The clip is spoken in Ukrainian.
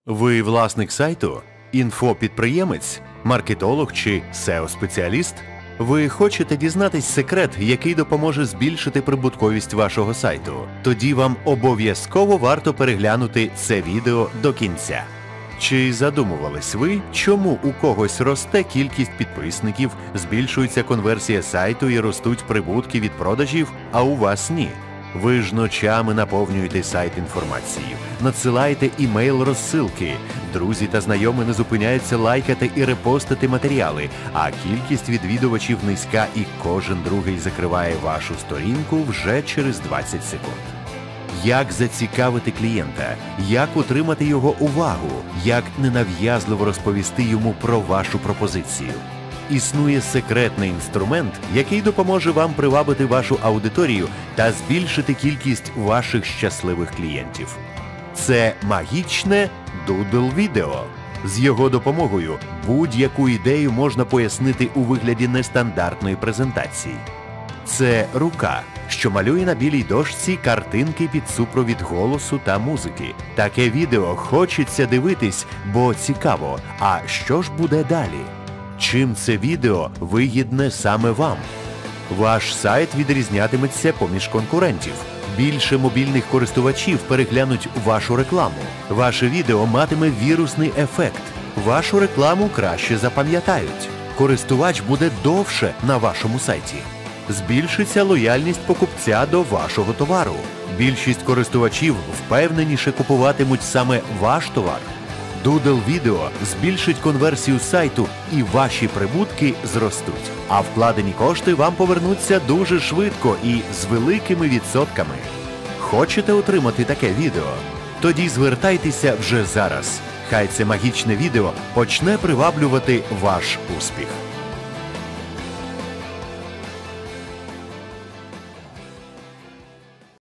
Ви власник сайту, інфопідприємець, маркетолог чи SEO-спеціаліст? Ви хочете дізнатись секрет, який допоможе збільшити прибутковість вашого сайту? Тоді вам обов'язково варто переглянути це відео до кінця. Чи задумувались ви, чому у когось росте кількість підписників, збільшується конверсія сайту і ростуть прибутки від продажів, а у вас ні? Ви ж ночами наповнюєте сайт інформацією, надсилаєте імейл-розсилки, друзі та знайомі не зупиняються лайкати і репостити матеріали, а кількість відвідувачів низька і кожен другий закриває вашу сторінку вже через 20 секунд. Як зацікавити клієнта? Як утримати його увагу? Як ненав'язливо розповісти йому про вашу пропозицію? Існує секретний інструмент, який допоможе вам привабити вашу аудиторію та збільшити кількість ваших щасливих клієнтів. Це магічне Doodle відео. З його допомогою будь-яку ідею можна пояснити у вигляді нестандартної презентації. Це рука, що малює на білій дошці картинки під супровід голосу та музики. Таке відео хочеться дивитись, бо цікаво. А що ж буде далі? Чим це відео вигідне саме вам? Ваш сайт відрізнятиметься поміж конкурентів. Більше мобільних користувачів переглянуть вашу рекламу. Ваше відео матиме вірусний ефект. Вашу рекламу краще запам'ятають. Користувач буде довше на вашому сайті. Збільшиться лояльність покупця до вашого товару. Більшість користувачів впевненіше купуватимуть саме ваш товар. Doodle відео збільшить конверсію сайту і ваші прибутки зростуть. А вкладені кошти вам повернуться дуже швидко і з великими відсотками. Хочете отримати таке відео? Тоді звертайтеся вже зараз. Хай це магічне відео почне приваблювати ваш успіх.